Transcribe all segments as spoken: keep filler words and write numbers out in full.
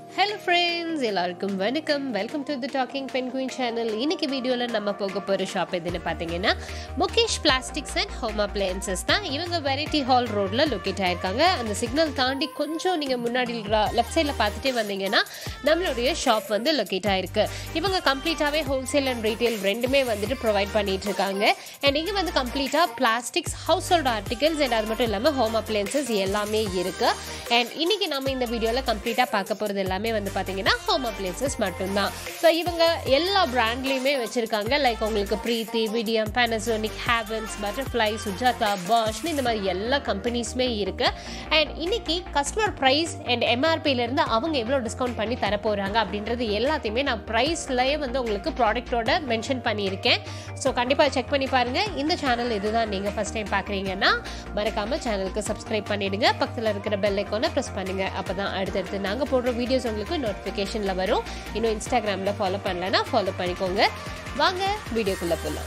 Hello friends, எல்லாருக்கும் வணக்கம். Welcome to the Talking Penguin channel. இன்னைக்கு வீடியோல நம்ம போக போற ஷாப் எதுன்னு பாத்தீங்கன்னா Mukesh plastics and home appliances தான். இவங்க வெரைட்டி ஹால் ரோட்ல லொகேட் ஆயிருக்காங்க. அந்த சிக்னல் தாண்டி கொஞ்சம் நீங்க முன்னாடி லெஃப்ட் சைடுல பார்த்துட்டே வந்தீங்கன்னா நம்மளுடைய ஷாப் வந்து லொகேட் ஆயிருக்கு. இவங்க கம்ப்ளீட்டாவே ஹோல்சேல் அண்ட் ரீட்டைல் ரெண்டுமே வந்துட்டு ப்ரொவைட் பண்ணிட்டு இருக்காங்க. அண்ட் இங்க வந்து கம்ப்ளீட்டா plastics, household articles and அது மட்டும் இல்லாம ஹோம் அப்ளையன்சஸ் எல்லாமே இருக்கு. அண்ட் இன்னைக்கு நம்ம இந்த வீடியோல கம்ப்ளீட்டா பார்க்க போறது எல்லாமே வந்து பாத்தீங்கன்னா ஹோம் அப்ளையன்சஸ் மட்டும்தான். ஸோ இவங்க எல்லா பிராண்ட்லயுமே வச்சிருக்காங்க. லைக் உங்களுக்கு Preethi, Vidiem, Panasonic, Havells, Butterfly, Sujata, Bosch இந்த மாதிரி எல்லா கம்பெனிஸுமே இருக்கு. அண்ட் இன்னைக்கு கஸ்டமர் ப்ரைஸ் அண்ட் எம்ஆர்பில இருந்து அவங்க எவ்வளோ டிஸ்கவுண்ட் பண்ணி தர போறாங்க அப்படின்றது எல்லாத்தையுமே நான் ப்ரைஸ்லயே வந்து உங்களுக்கு ப்ராடக்டோட மென்ஷன் பண்ணியிருக்கேன். ஸோ கண்டிப்பா செக் பண்ணி பாருங்க. இந்த சேனல் இதுதான் நீங்க ஃபர்ஸ்ட் டைம் பாக்குறீங்கன்னா மறக்காம சேனலுக்கு சப்ஸ்கிரைப் பண்ணிடுங்க. பக்கத்தில் இருக்கிற பெல் ஐக்கானை ப்ரெஸ் பண்ணுங்க. அப்பதான் அடுத்தடுத்து நாங்க போடுற வீடியோஸ் உங்களுக்கு நோட்டிஃபிகேஷன்ல வரும். இன்னும் இன்ஸ்டாகிராம்ல ஃபாலோ பண்ணலன்னா ஃபாலோ பண்ணிக்கோங்க. வாங்க வீடியோக்குள்ள போலாம்.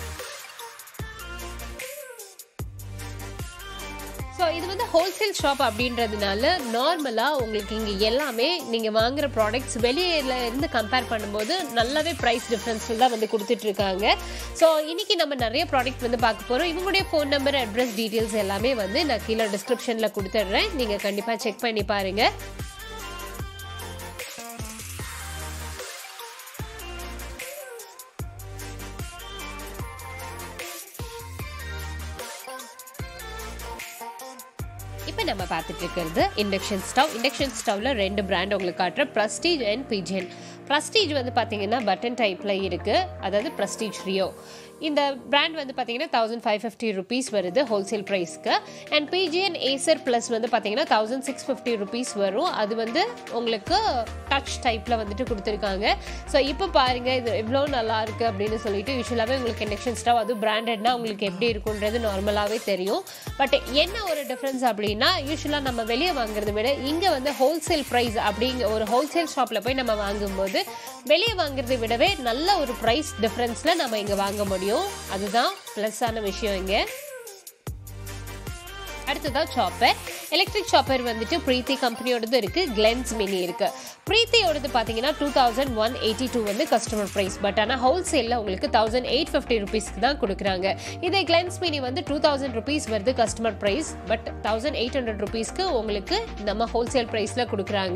ஸோ இது வந்து ஹோல்சேல் ஷாப் அப்படின்றதுனால நார்மலாக உங்களுக்கு இங்கே எல்லாமே நீங்கள் வாங்குற ப்ராடக்ட்ஸ் வெளியில இருந்து கம்பேர் பண்ணும்போது நல்லாவே ப்ரைஸ் டிஃப்ரென்ஸில் தான் வந்து கொடுத்துட்ருக்காங்க. ஸோ இன்றைக்கி நம்ம நிறைய ப்ராடக்ட் வந்து பார்க்க போகிறோம். இவங்களுடைய ஃபோன் நம்பர், அட்ரஸ், டீட்டெயில்ஸ் எல்லாமே வந்து நான் கீழே டிஸ்கிரிப்ஷனில் கொடுத்துட்றேன். நீங்கள் கண்டிப்பாக செக் பண்ணி பாருங்கள். இப்போ நம்ம பார்த்துட்டு இருக்கிறது இண்டக்ஷன் ஸ்டவ். இண்டக்ஷன் ஸ்டவ்ல ரெண்டு பிராண்ட் உங்களுக்கு காட்டுற, பிரஸ்டீஜ் அண்ட் பிஜிஎன். பிரஸ்டீஜ் வந்து பார்த்தீங்கன்னா பட்டன் டைப்பில் இருக்குது, அதாவது பிரஸ்டீஜ் ரியோ. இந்த பிராண்ட் வந்து பார்த்தீங்கன்னா தௌசண்ட் ஃபைவ் ஃபிஃப்டி ருபீஸ் வருது ஹோல்சேல் ப்ரைஸ்க்கு. அண்ட் பிஜிஎன் ஏசர் ப்ளஸ் வந்து பார்த்தீங்கன்னா தௌசண்ட் சிக்ஸ் ஃபிஃப்டி ருபீஸ் வரும். அது வந்து உங்களுக்கு டச் டைப்பில் வந்துட்டு கொடுத்துருக்காங்க. ஸோ இப்போ பாருங்கள் இது எவ்வளோ நல்லா இருக்குது அப்படின்னு சொல்லிட்டு. யூஸ்வலாகவே உங்களுக்கு இண்டக்ஷன் ஸ்டவ் அது பிராண்டட்னா உங்களுக்கு எப்படி இருக்குன்றது நார்மலாகவே தெரியும். பட் என்ன ஒரு டிஃப்ரென்ஸ் அப்படின்னா, யூஸ்வலாக நம்ம வெளியே வாங்குறத விட இங்கே வந்து ஹோல்சேல் ப்ரைஸ் அப்படிங்கிற ஒரு ஹோல்சேல் ஷாப்பில் போய் நம்ம வாங்கும்போது வெளியே வாங்குறதை விடவே நல்ல ஒரு ப்ரைஸ் டிஃப்ரென்ஸில் நம்ம இங்கே வாங்க முடியும். அதுதான் ப்ளஸ்ஸான விஷயம் இங்கே. அடுத்ததான் சாப்பர். எலக்ட்ரிக் சாப்பர் வந்துட்டு பிரீத்தி கம்பெனியோடது இருக்கு, கிளென்ஸ் மினி இருக்கு. பிரீத்தியோடது பார்த்தீங்கன்னா two thousand one eighty two வந்து கஸ்டமர் ப்ரைஸ். பட் ஆனால் ஹோல்சேலில் உங்களுக்கு தௌசண்ட் எயிட் ஃபிஃப்டி ருபீஸ்க்கு தான் கொடுக்குறாங்க. இதே கிளென்ஸ் மினி வந்து டூ தௌசண்ட் ருபீஸ் வருது customer price. But thousand eight hundred ருபீஸ்க்கு உங்களுக்கு நம்ம ஹோல்சேல் ப்ரைஸில் கொடுக்குறாங்க.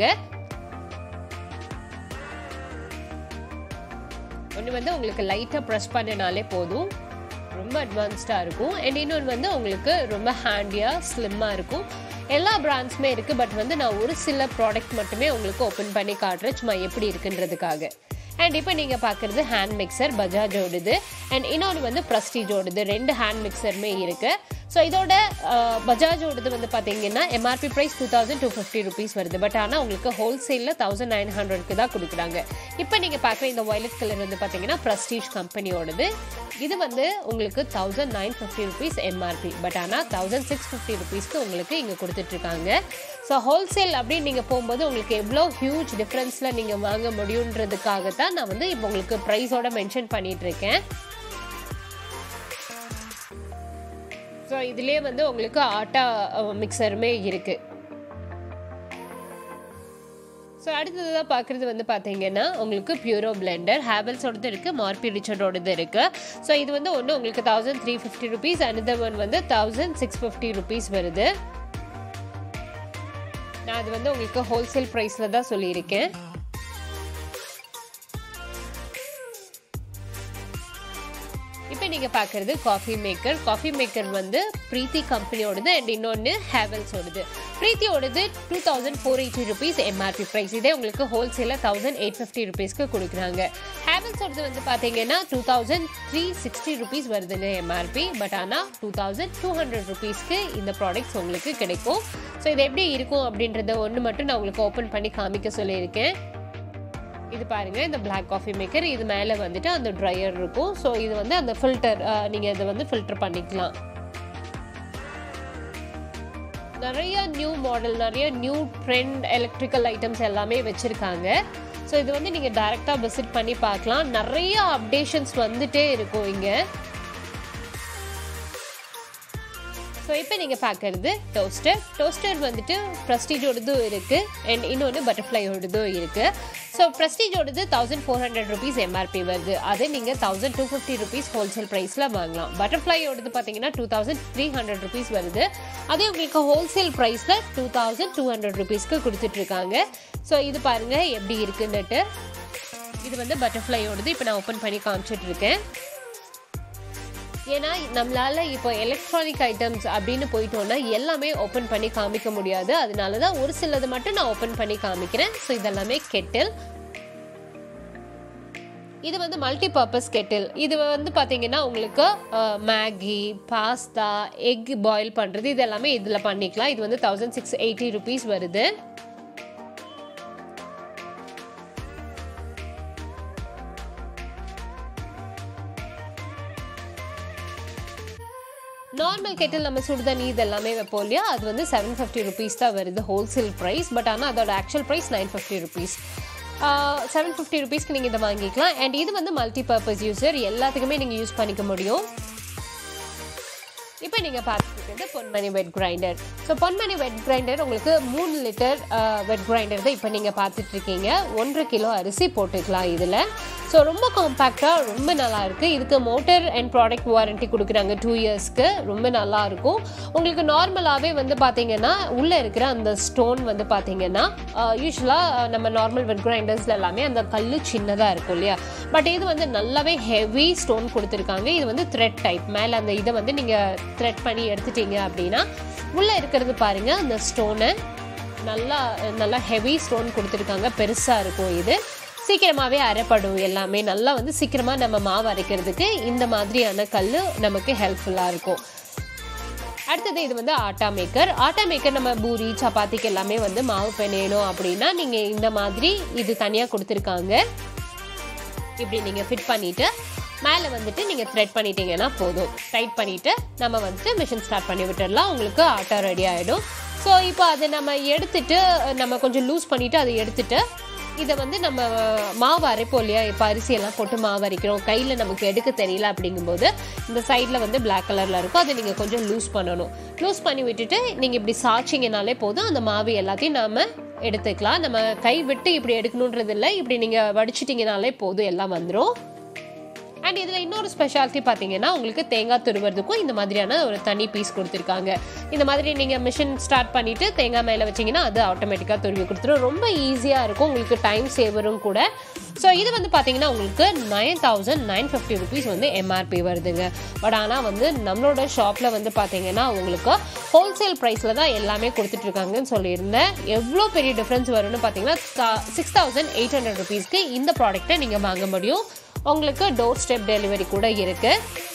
ஒன்று வந்து உங்களுக்கு லைட்டாக ப்ரெஸ் பண்ணினாலே போதும், ரொம்ப அட்வான்ஸ்டாக இருக்கும். அண்ட் இன்னொன்று வந்து உங்களுக்கு ரொம்ப ஹேண்டியாக ஸ்லிம்மாக இருக்கும். எல்லா பிராண்ட்ஸுமே இருக்குது. பட் வந்து நான் ஒரு சில ப்ராடக்ட் மட்டுமே உங்களுக்கு ஓப்பன் பண்ணி காட்டுறேன், சும்மா எப்படி இருக்குன்றதுக்காக. அண்ட் இப்போ நீங்கள் பார்க்குறது ஹேண்ட் மிக்சர், பஜாஜோடது. அண்ட் இன்னொன்று வந்து ப்ரஸ்டீஜோடது. ரெண்டு ஹேண்ட் மிக்சருமே இருக்குது. ஸோ இதோட பஜாஜோடது வந்து பார்த்தீங்கன்னா MRP price two thousand two fifty rupees வருது. பட் ஆனால் உங்களுக்கு ஹோல்சேலில் தௌசண்ட் நைன் ஹண்ட்ரட்க்கு தான் கொடுக்குறாங்க. இப்போ நீங்கள் பார்க்குற இந்த வயலட் கலர் வந்து பார்த்தீங்கன்னா ப்ரஸ்டீஜ் கம்பெனியோடது. இது வந்து உங்களுக்கு thousand nine fifty rupees MRP. But ஆனால் தௌசண்ட் சிக்ஸ் ஃபிஃப்டி ருபீஸ்க்கு உங்களுக்கு இங்கே கொடுத்துட்ருக்காங்க. ஸோ ஹோல்சேல் அப்படின்னு நீங்கள் போகும்போது உங்களுக்கு எவ்வளோ ஹியூஜ் டிஃப்ரென்ஸில் நீங்கள் வாங்க முடியுன்றதுக்காக தான் நான் வந்து இப்போ உங்களுக்கு ப்ரைஸோட மென்ஷன் பண்ணிட்டு இருக்கேன். ஸோ இதுலேயே வந்து உங்களுக்கு ஆட்டா மிக்சருமே இருக்கு. ஸோ அடுத்ததாக பார்க்குறது வந்து பார்த்தீங்கன்னா உங்களுக்கு பியூரோ பிளெண்டர். ஹேவல்ஸோடது இருக்குது, மார்பி ரிச்சர்டோடது இருக்குது. ஸோ இது வந்து ஒன்று உங்களுக்கு thousand three fifty rupees, another one வந்து தௌசண்ட் சிக்ஸ் ஃபிஃப்டி ருபீஸ் வருது. நான் அது வந்து உங்களுக்கு ஹோல்சேல் ப்ரைஸில் தான் சொல்லியிருக்கேன். இப்போ நீங்கள் பார்க்குறது காஃபி மேக்கர். காஃபி மேக்கர் வந்து பிரீத்தி கம்பெனியோடது அண்ட் இன்னொன்று ஹேவல்ஸோடது. பிரீத்தியோடது two thousand four eighty rupees MRP price. இதே உங்களுக்கு ஹோல்சேலில் தௌசண்ட் எயிட் ஃபிஃப்டி ருபீஸ்க்கு கொடுக்குறாங்க. ஹேவல்ஸோடது வந்து பார்த்தீங்கன்னா two thousand three sixty rupees வருதுங்க எம்ஆர்பி. பட் ஆனால் டூ தௌசண்ட் டூ ஹண்ட்ரட் ருபீஸ்க்கு இந்த ப்ராடக்ட்ஸ் உங்களுக்கு கிடைக்கும். ஸோ இது எப்படி இருக்கும் அப்படின்றத ஒன்று மட்டும் நான் உங்களுக்கு ஓப்பன் பண்ணி காமிக்க சொல்லியிருக்கேன். இது பாருங்க, இந்த பிளாக் காஃபி மேக்கர். இது மேலே வந்துட்டு அந்த ட்ரையர் இருக்கும். ஸோ இது வந்து அந்த ஃபில்டர், நீங்கள் இதை வந்து ஃபில்டர் பண்ணிக்கலாம். நிறைய நியூ மாடல், நிறைய நியூ ட்ரெண்ட் எலக்ட்ரிக்கல் ஐட்டம்ஸ் எல்லாமே வச்சுருக்காங்க. ஸோ இது வந்து நீங்கள் டைரெக்டாக விசிட் பண்ணி பார்க்கலாம். நிறைய அப்டேஷன்ஸ் வந்துட்டே இருக்கும் இங்கே. ஸோ இப்போ நீங்கள் பார்க்குறது டோஸ்டர். டோஸ்டர் வந்துட்டு ப்ரெஸ்டீஜோடதும் இருக்குது அண்ட் இன்னொன்று பட்டர்ஃப்ளையோடதும் இருக்குது. ஸோ ப்ரெஸ்டீஜோடது thousand four hundred rupees MRP வருது. அதே நீங்கள் thousand two fifty rupees wholesale ப்ரைஸில் வாங்கலாம். பட்டர்ஃப்ளையோடது பார்த்தீங்கன்னா two thousand three hundred rupees வருது. அதே உங்களுக்கு ஹோல்சேல் ப்ரைஸில் டூ தௌசண்ட் டூ ஹண்ட்ரட் ருபீஸ்க்கு கொடுத்துட்ருக்காங்க. ஸோ இது பாருங்கள் எப்படி இருக்குன்னுட்டு. இது வந்து பட்டர்ஃப்ளையோடது. இப்போ நான் ஓப்பன் பண்ணி காமிச்சிட்டு இருக்கேன். ஏன்னா நம்மளால இப்போ எலக்ட்ரானிக் ஐட்டம்ஸ் அப்படின்னு போயிட்டோம்னா எல்லாமே ஓப்பன் பண்ணி காமிக்க முடியாது. அதனால தான் ஒரு சிலது மட்டும் நான் ஓப்பன் பண்ணி காமிக்கிறேன். ஸோ இதெல்லாமே கெட்டில். இது வந்து மல்டி பர்பஸ் கெட்டில். இது வந்து பார்த்தீங்கன்னா உங்களுக்கு மேகி, பாஸ்தா, எக் பாயில் பண்ணுறது இது எல்லாமே இதில் பண்ணிக்கலாம். இது வந்து தௌசண்ட் சிக்ஸ் எயிட்டி ருபீஸ் வருது. நார்மல் கெட்டில் நம்ம சுடுதண்ணி இது எல்லாமே வைப்போம் இல்லையா, அது வந்து செவன் ஃபிஃப்டி ருபீஸ் தான் வருது ஹோல்சேல் ப்ரைஸ். பட் ஆனால் அதோட actual price nine fifty rupees. Seven fifty ருபீஸ்க்கு நீங்கள் இதை வாங்கிக்கலாம். அண்ட் இது வந்து மல்டி பர்பஸ் யூஸர், எல்லாத்துக்குமே நீங்கள் யூஸ் பண்ணிக்க முடியும். இப்போ நீங்கள் பார்த்துருக்கிறது Ponmani wet grinder. So Ponmani wet grinder உங்களுக்கு மூணு லிட்டர் வெட் கிரைண்டர் தான் இப்போ நீங்கள் பார்த்துட்ருக்கீங்க. ஒன்றரை கிலோ அரிசி போட்டுக்கலாம் இதில். ஸோ ரொம்ப காம்பேக்டாக ரொம்ப நல்லாயிருக்கு. இதுக்கு மோட்டர் அண்ட் ப்ராடக்ட் வாரண்ட்டி கொடுக்குறாங்க டூ இயர்ஸ்க்கு. ரொம்ப நல்லாயிருக்கும். உங்களுக்கு நார்மலாகவே வந்து பார்த்தீங்கன்னா உள்ளே இருக்கிற அந்த ஸ்டோன் வந்து பார்த்தீங்கன்னா யூஸ்வலாக நம்ம நார்மல் வெட் கிரைண்டர்ஸில் எல்லாமே அந்த கல் சின்னதாக இருக்கும் இல்லையா, பட் இது வந்து நல்லாவே ஹெவி ஸ்டோன் கொடுத்துருக்காங்க. இது வந்து த்ரெட் டைப். மேலே அந்த இதை வந்து நீங்கள் த்ரெட் பண்ணி எடுத்துட்டீங்க அப்படின்னா உள்ளே இருக்கிறது பாருங்கள் அந்த ஸ்டோனு நல்லா நல்லா ஹெவி ஸ்டோன் கொடுத்துருக்காங்க. பெருசாக இருக்கும். இது சீக்கிரமாகவே அரைப்படும். எல்லாமே நல்லா வந்து சீக்கிரமாக நம்ம மாவு அரைக்கிறதுக்கு இந்த மாதிரியான கல் நமக்கு ஹெல்ப்ஃபுல்லாக இருக்கும். அடுத்தது இது வந்து ஆட்டா மேக்கர். ஆட்டா மேக்கர் நம்ம பூரி சப்பாத்திக்கு எல்லாமே வந்து மாவு பிணையணும் அப்படின்னா நீங்கள் இந்த மாதிரி இது தனியாக கொடுத்துருக்காங்க. இப்படி நீங்கள் ஃபிட் பண்ணிவிட்டு மேலே வந்துட்டு நீங்கள் த்ரெட் பண்ணிட்டீங்கன்னா போதும். டைட் பண்ணிவிட்டு நம்ம வந்துட்டு மிஷின் ஸ்டார்ட் பண்ணி விட்டுடலாம். உங்களுக்கு ஆட்டா ரெடி ஆகிடும். ஸோ இப்போ அதை நம்ம எடுத்துட்டு நம்ம கொஞ்சம் லூஸ் பண்ணிவிட்டு அதை எடுத்துட்டு இதை வந்து நம்ம மாவு அரைப்போம் இல்லையா, இப்போ அரிசியெல்லாம் போட்டு மாவு அரைக்கிறோம், கையில் நமக்கு எடுக்க தெரியல அப்படிங்கும்போது இந்த சைடில் வந்து பிளாக் கலரில் இருக்கும். அதை நீங்கள் கொஞ்சம் லூஸ் பண்ணணும். லூஸ் பண்ணி விட்டுட்டு நீங்கள் இப்படி சாய்ச்சிங்கனாலே போதும். அந்த மாவு எல்லாத்தையும் நாம் எடுத்துக்கலாம். நம்ம கை விட்டு இப்படி எடுக்கணுன்றது இல்லை. இப்படி நீங்கள் வடிச்சிட்டிங்கனாலே போதும், எல்லாம் வந்துடும். அண்ட் இதில் இன்னொரு ஸ்பெஷாலிட்டி பார்த்தீங்கன்னா உங்களுக்கு தேங்காய் துருவறதுக்கும் இந்த மாதிரியான ஒரு தனி பீஸ் கொடுத்துருக்காங்க. இந்த மாதிரி நீங்கள் மிஷின் ஸ்டார்ட் பண்ணிவிட்டு தேங்காய் மேலே வச்சிங்கன்னா அது ஆட்டோமேட்டிக்காக துருவி கொடுத்துரும். ரொம்ப ஈஸியாக இருக்கும். உங்களுக்கு டைம் சேவரும் கூட. ஸோ இது வந்து பார்த்தீங்கன்னா உங்களுக்கு nine thousand nine fifty rupees வந்து எம்ஆர்பி வருதுங்க. பட் ஆனால் வந்து நம்மளோட ஷாப்பில் வந்து பார்த்தீங்கன்னா உங்களுக்கு ஹோல்சேல் ப்ரைஸில் தான் எல்லாமே கொடுத்துட்ருக்காங்கன்னு சொல்லியிருந்தேன். எவ்வளோ பெரிய டிஃப்ரென்ஸ் வரும்னு பார்த்தீங்கன்னா சிக்ஸ் தௌசண்ட் எயிட் ஹண்ட்ரட் ருபீஸ்க்கு இந்த ப்ராடக்ட்டை நீங்கள் வாங்க முடியும். உங்களுக்கு டோர் ஸ்டெப் டெலிவரி கூட இருக்கு.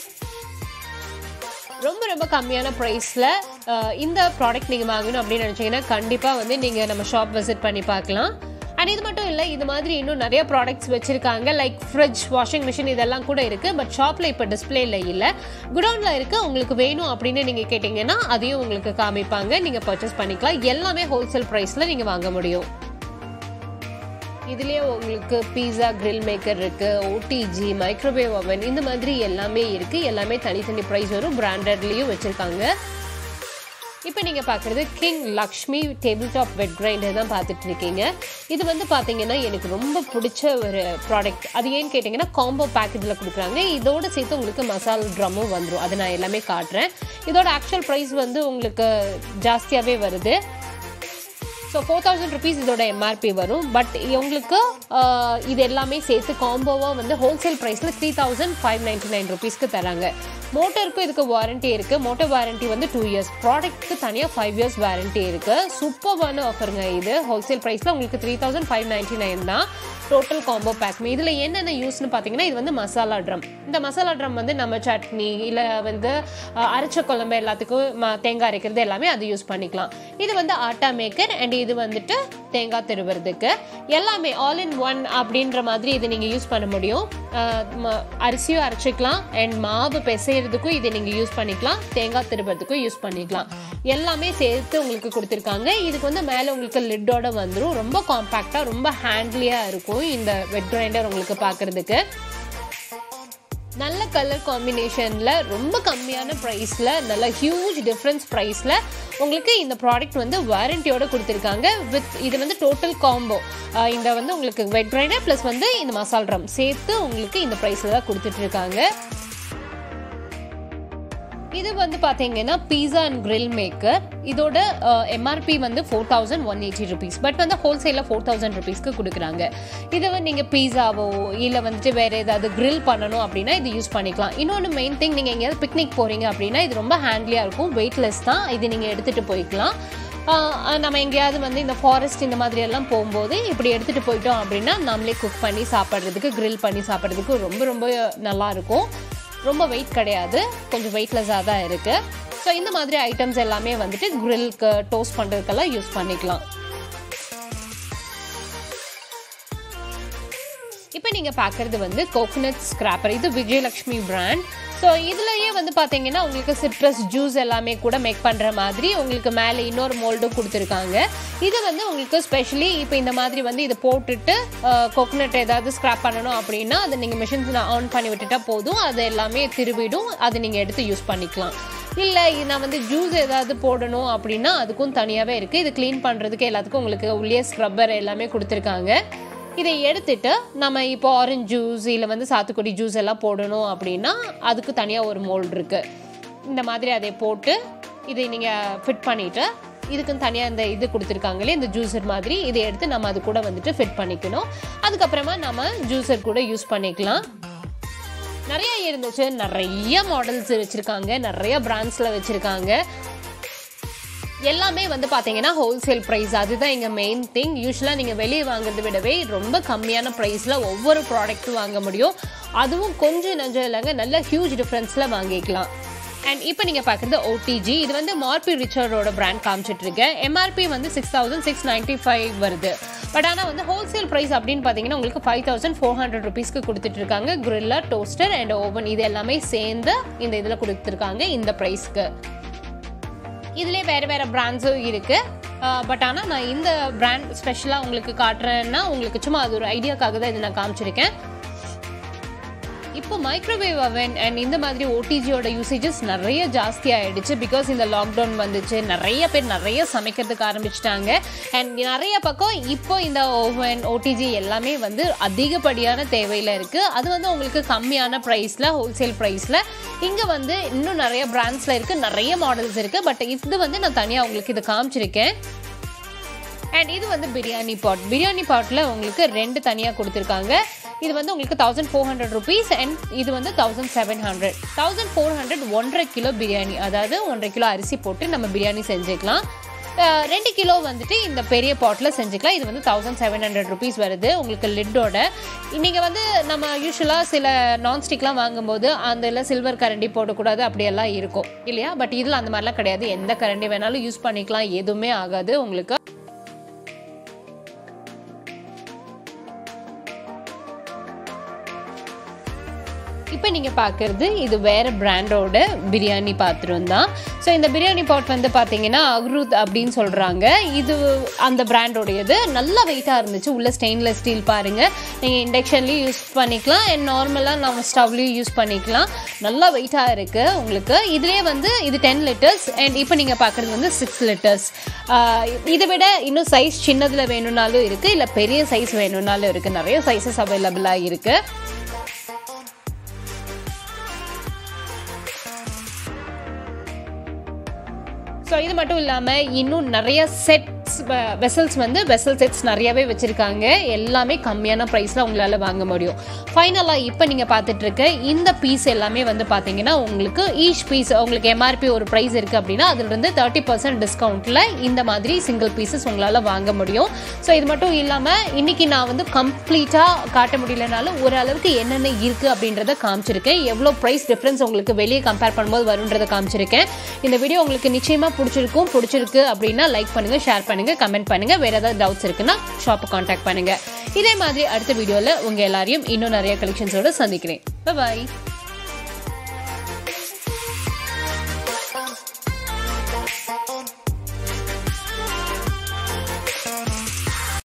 ரொம்ப ரொம்ப கம்மியான ப்ரைஸில் இந்த ப்ராடக்ட் நீங்கள் வாங்கணும் அப்படின்னு நினச்சிங்கன்னா கண்டிப்பாக வந்து நீங்கள் நம்ம ஷாப் விசிட் பண்ணி பார்க்கலாம். அண்ட் இது மட்டும் இல்லை, இது மாதிரி இன்னும் நிறைய ப்ராடக்ட்ஸ் வச்சுருக்காங்க. லைக் ஃப்ரிட்ஜ், வாஷிங் மிஷின் இதெல்லாம் கூட இருக்குது. பட் ஷாப்பில் இப்போ டிஸ்பிளேல இல்லை, குடவுனில் இருக்குது. உங்களுக்கு வேணும் அப்படின்னு நீங்கள் கேட்டிங்கன்னா அதையும் உங்களுக்கு காமிப்பாங்க. நீங்கள் பர்ச்சேஸ் பண்ணிக்கலாம். எல்லாமே ஹோல்சேல் ப்ரைஸில் நீங்கள் வாங்க முடியும். இதுலேயே உங்களுக்கு பீஸா கிரில் மேக்கர் இருக்குது, ஓடிஜி, மைக்ரோவேவ் ஓவன் இந்த மாதிரி எல்லாமே இருக்குது. எல்லாமே தனித்தனி ப்ரைஸ் வரும். பிராண்டட்லேயும் வச்சுருக்காங்க. இப்போ நீங்கள் பார்க்குறது king Lakshmi table top wet grinder தான் பார்த்துட்டு இருக்கீங்க. இது வந்து பார்த்தீங்கன்னா எனக்கு ரொம்ப பிடிச்ச ஒரு ப்ராடக்ட். அது ஏன்னு கேட்டிங்கன்னா காம்போ பேக் இதில் கொடுக்குறாங்க. இதோடு சேர்த்து உங்களுக்கு மசாலா ட்ரம்மும் வந்துடும். அதை நான் எல்லாமே காட்டுறேன். இதோட ஆக்சுவல் ப்ரைஸ் வந்து உங்களுக்கு ஜாஸ்தியாகவே வருது. ஸோ ஃபோர் தௌசண்ட் ருபீஸ் இதோட எம்ஆர்பி வரும். பட் உங்களுக்கு இது எல்லாமே சேர்த்து காம்போவாக வந்து ஹோல்சேல் ப்ரைஸில் three thousand five ninety nine ருபீஸ்க்கு தராங்க. மோட்டருக்கும் இதுக்கு வாரண்ட்டி இருக்குது. மோட்டர் வாரண்ட்டி வந்து டூ இயர்ஸ் ப்ராடக்ட்டுக்கு தனியாக ஃபைவ் இயர்ஸ் வாரண்ட்டி இருக்குது. சூப்பர்வான ஆஃபருங்க இது. ஹோல்சேல் ப்ரைஸில் உங்களுக்கு three thousand five ninety nine தான் டோட்டல் காம்போ பேக்மே. இதில் என்னென்ன யூஸ்னு பார்த்தீங்கன்னா இது வந்து மசாலா ட்ரம். இந்த மசாலா ட்ரம் வந்து நம்ம சட்னி இல்லை வந்து அரைச்ச குழம்பு எல்லாத்துக்கும் தேங்காய் அரைக்கிறது எல்லாமே அது யூஸ் பண்ணிக்கலாம். இது வந்து ஆட்டா மேக்கர் அண்ட் இது வந்துட்டு தேங்காய் திருவுறதுக்கு எல்லாமே ஆல் இன் ஒன் அப்படின்ற மாதிரி இதை நீங்கள் யூஸ் பண்ண முடியும். அரிசியும் அரைச்சிக்கலாம் அண்ட் மாவு பிசைறதுக்கும் இதை நீங்கள் யூஸ் பண்ணிக்கலாம். தேங்காய் திருவுறதுக்கும் யூஸ் பண்ணிக்கலாம். எல்லாமே சேர்த்து உங்களுக்கு கொடுத்துருக்காங்க. இதுக்கு வந்து மேலே உங்களுக்கு லிட்டோட வந்துடும். ரொம்ப காம்பேக்டாக ரொம்ப ஹேண்ட்லியாக இருக்கும் இந்த வெட் கிரைண்டர் உங்களுக்கு பார்க்குறதுக்கு. நல்ல கலர் காம்பினேஷன்ல ரொம்ப கம்மியான பிரைஸ்ல நல்ல ஹியூஜ் டிஃபரன்ஸ் பிரைஸ்ல உங்களுக்கு இந்த ப்ராடக்ட் வந்து வாரண்டியோட கொடுத்துருக்காங்க. வித் இது வந்து டோட்டல் காம்போ. இந்த வந்து உங்களுக்கு வெட் கிரைண்டர் ப்ளஸ் வந்து இந்த மசால் ட்ரம் சேர்த்து உங்களுக்கு இந்த ப்ரைஸில் தான் கொடுத்துட்டு இருக்காங்க. இது வந்து பார்த்தீங்கன்னா பீஸா அண்ட் கிரில் மேக்கர். இதோட எம்ஆர்பி வந்து four thousand one eighty rupees. But வந்து ஹோல்சேலில் ஃபோர் தௌசண்ட் ருபீஸ்க்கு கொடுக்குறாங்க. இதை வந்து நீங்கள் பீஸாவோ இல்லை வந்துட்டு வேறு ஏதாவது கிரில் பண்ணணும் அப்படின்னா இது யூஸ் பண்ணிக்கலாம். இன்னொன்று மெயின் திங், நீங்கள் எங்கேயாவது பிக்னிக் போகிறீங்க அப்படின்னா இது ரொம்ப ஹேண்ட்லியாக இருக்கும், வெயிட்லெஸ் தான். இது நீங்கள் எடுத்துகிட்டு போய்க்கலாம். நம்ம எங்கேயாவது வந்து இந்த ஃபாரஸ்ட் இந்த மாதிரி எல்லாம் போகும்போது இப்படி எடுத்துகிட்டு போயிட்டோம் அப்படின்னா நம்மளே குக் பண்ணி சாப்பிட்றதுக்கு, கிரில் பண்ணி சாப்பிட்றதுக்கு ரொம்ப ரொம்ப நல்லாயிருக்கும். ரொம்ப வெயிட் கிடையாது, கொஞ்சம் வெயிட்லெஸ்ஸாக தான் இருக்குது. ஸோ இந்த மாதிரி ஐட்டம்ஸ் எல்லாமே வந்துட்டு கிரில்க்கு டோஸ்ட் பண்ணுறதுக்கெல்லாம் யூஸ் பண்ணிக்கலாம். இப்போ நீங்கள் பார்க்குறது வந்து கோகோனட் ஸ்க்ராப்பர். இது விஜயலக்ஷ்மி பிராண்ட். ஸோ இதுலேயே வந்து பார்த்தீங்கன்னா உங்களுக்கு சிட்ரஸ் ஜூஸ் எல்லாமே கூட மேக் பண்ணுற மாதிரி உங்களுக்கு மேலே இன்னொரு மோல்டும் கொடுத்துருக்காங்க. இது வந்து உங்களுக்கு ஸ்பெஷலி இப்போ இந்த மாதிரி வந்து இதை போட்டுட்டு கோகோனட் ஏதாவது ஸ்க்ராப் பண்ணணும் அப்படின்னா அதை நீங்கள் மிஷின்ஸ் ஆன் பண்ணி விட்டுட்டா போதும், அது எல்லாமே திருவிடும், அதை நீங்கள் எடுத்து யூஸ் பண்ணிக்கலாம். இல்லை நான் வந்து ஜூஸ் ஏதாவது போடணும் அப்படின்னா அதுக்கும் தனியாகவே இருக்குது. இது க்ளீன் பண்ணுறதுக்கு எல்லாத்துக்கும் உங்களுக்கு உள்ளே ஸ்க்ரப்பர் எல்லாமே கொடுத்துருக்காங்க. இதை எடுத்துட்டு நம்ம இப்போ ஆரஞ்சு ஜூஸ் இல்லை வந்து சாத்துக்குடி ஜூஸ் எல்லாம் போடணும் அப்படின்னா அதுக்கு தனியாக ஒரு மோல்டு இருக்குது. இந்த மாதிரி அதை போட்டு இதை நீங்கள் ஃபிட் பண்ணிவிட்டு இதுக்குன்னு தனியாக இந்த இது கொடுத்துருக்காங்களே இந்த ஜூஸர் மாதிரி, இதை எடுத்து நம்ம அது கூட வந்துட்டு ஃபிட் பண்ணிக்கணும். அதுக்கப்புறமா நம்ம ஜூஸர் கூட யூஸ் பண்ணிக்கலாம். நிறைய இருந்துச்சு, நிறைய மாடல்ஸ் வச்சுருக்காங்க, நிறைய பிராண்ட்ஸில் வச்சுருக்காங்க. எல்லாமே வந்து பார்த்தீங்கன்னா ஹோல்சேல் ப்ரைஸ், அதுதான் இங்கே மெயின் திங். யூஸ்வலாக நீங்கள் வெளியே வாங்குறத விடவே ரொம்ப கம்மியான ப்ரைஸில் ஒவ்வொரு ப்ராடக்ட்டும் வாங்க முடியும். அதுவும் கொஞ்சம் நஞ்சம் இல்லைங்க, நல்ல ஹியூஜ் டிஃப்ரென்ஸில் வாங்கிக்கலாம். அண்ட் இப்போ நீங்கள் பார்க்குறது ஓடிஜி. இது வந்து மார்பி ரிச்சர்டோட பிராண்ட் காமிச்சிட்டு இருக்கேன். எம்ஆர்பி வந்து six thousand six ninety five வருது. பட் ஆனால் வந்து ஹோல்சேல் ப்ரைஸ் அப்படின்னு பார்த்தீங்கன்னா உங்களுக்கு ஃபைவ் தௌசண்ட் ஃபோர் ஹண்ட்ரட் ருபீஸ்க்கு கொடுத்துட்டு இருக்காங்க. கிரில்லர், டோஸ்டர் அண்ட் ஓவன் இது எல்லாமே சேர்ந்து இந்த இதில் கொடுத்துருக்காங்க இந்த ப்ரைஸ்க்கு. இதுலேயே வேறு வேறு பிராண்ட்ஸும் இருக்குது. பட் ஆனால் நான் இந்த பிராண்ட் ஸ்பெஷலாக உங்களுக்கு காட்டுறேன்னா உங்களுக்கு சும்மா அது ஒரு ஐடியாக்காக தான் இது நான் காமிச்சிருக்கேன். இப்போ மைக்ரோவேவ் அவன் அண்ட் இந்த மாதிரி ஓடிஜியோட யூசேஜஸ் நிறைய ஜாஸ்தி ஆகிடுச்சு. பிகாஸ் இந்த லாக்டவுன் வந்துச்சு, நிறைய பேர் நிறைய சமைக்கிறதுக்கு ஆரம்பிச்சிட்டாங்க. அண்ட் நிறைய பக்கம் இப்போ இந்த ஓவன் ஓடிஜி எல்லாமே வந்து அதிகப்படியான தேவையில் இருக்குது. அது வந்து உங்களுக்கு கம்மியான ப்ரைஸில் ஹோல்சேல் ப்ரைஸில் இங்கே வந்து இன்னும் நிறைய பிராண்ட்ஸில் இருக்குது, நிறைய மாடல்ஸ் இருக்குது. பட் இது வந்து நான் தனியாக உங்களுக்கு இதை காமிச்சிருக்கேன். அண்ட் இது வந்து பிரியாணி பாட். பிரியாணி பாட்டில் உங்களுக்கு ரெண்டு தனியாக கொடுத்துருக்காங்க. இது வந்து உங்களுக்கு thousand four hundred rupees and இது வந்து thousand seven hundred thousand four hundred ஒன்றரை கிலோ பிரியாணி, அதாவது ஒன்றரை கிலோ அரிசி போட்டு நம்ம பிரியாணி செஞ்சுக்கலாம். ரெண்டு கிலோ வந்துட்டு இந்த பெரிய பாட்டில் செஞ்சுக்கலாம். இது வந்து தௌசண்ட் செவன் ஹண்ட்ரட் ருபீஸ் வருது உங்களுக்கு லிட்டோட. நீங்கள் வந்து நம்ம யூஸ்வலாக சில நான்ஸ்டிக்லாம் வாங்கும்போது அந்த இல்லை சில்வர் கரண்டி போடக்கூடாது அப்படியெல்லாம் இருக்கும் இல்லையா? பட் இதில் அந்த மாதிரிலாம் கிடையாது. எந்த கரண்டி வேணாலும் யூஸ் பண்ணிக்கலாம், எதுவுமே ஆகாது உங்களுக்கு. இப்போ நீங்கள் பார்க்குறது இது வேறு பிராண்டோட பிரியாணி பாத்திரம் தான். ஸோ இந்த பிரியாணி பாட் வந்து பார்த்தீங்கன்னா அக்ரூத் அப்படின்னு சொல்கிறாங்க. இது அந்த பிராண்டோடையது. நல்லா வெயிட்டாக இருந்துச்சு. உள்ள ஸ்டெயின்லெஸ் ஸ்டீல் பாருங்கள். நீங்கள் இண்டக்ஷன்லேயும் யூஸ் பண்ணிக்கலாம் அண்ட் நார்மலாக நம்ம ஸ்டவ்லேயும் யூஸ் பண்ணிக்கலாம். நல்லா வெயிட்டாக இருக்குது உங்களுக்கு. இதுலேயே வந்து இது டென் லிட்டர்ஸ் அண்ட் இப்போ நீங்கள் பார்க்குறது வந்து சிக்ஸ் லிட்டர்ஸ். இதை விட இன்னும் சைஸ் சின்னதில் வேணும்னாலும் இருக்குது, இல்லை பெரிய சைஸ் வேணும்னாலும் இருக்குது. நிறைய சைஸஸ் அவைலபிளாக இருக்குது. ஸோ இது மட்டும் இல்லாமல் இன்னும் நிறைய செட்ஸ் வெசல்ஸ் வந்து வெசல் செட்ஸ் நிறையாவே வச்சுருக்காங்க. எல்லாமே கம்மியான ப்ரைஸில் உங்களால் வாங்க முடியும். ஃபைனலாக இப்போ நீங்கள் பார்த்துட்டு இருக்க இந்த பீஸ் எல்லாமே வந்து பார்த்தீங்கன்னா உங்களுக்கு ஈச் பீஸ் உங்களுக்கு எம்ஆர்பி ஒரு ப்ரைஸ் இருக்குது அப்படின்னா அதிலிருந்து தேர்ட்டி பர்சன்ட் டிஸ்கவுண்ட்டில் இந்த மாதிரி சிங்கிள் பீசஸ் உங்களால் வாங்க முடியும். ஸோ இது மட்டும் இல்லாமல் இன்றைக்கி நான் வந்து கம்ப்ளீட்டாக காட்ட முடியலனாலும் ஓரளவுக்கு என்னென்ன இருக்குது அப்படின்றத காமிச்சிருக்கேன். எவ்வளோ ப்ரைஸ் டிஃப்ரென்ஸ் உங்களுக்கு வெளியே கம்பேர் பண்ணும்போது வருன்றதை காமிச்சிருக்கேன். இந்த வீடியோ உங்களுக்கு நிச்சயமாக பிடிச்சிருக்கும். பிடிச்சிருக்கு அப்படின்னா லைக் பண்ணுங்கள், ஷேர் பண்ணுங்கள், கமெண்ட் பண்ணுங்கள். வேறு ஏதாவது டவுட்ஸ் இருக்குன்னா ஷாப்பை காண்டாக்ட் பண்ணுங்கள். இதே மாதிரி அடுத்த வீடியோவில் உங்கள் எல்லாரையும் இன்னும் நிறைய கலெக்ஷன்ஸோடு சந்திக்கிறேன். பாய்.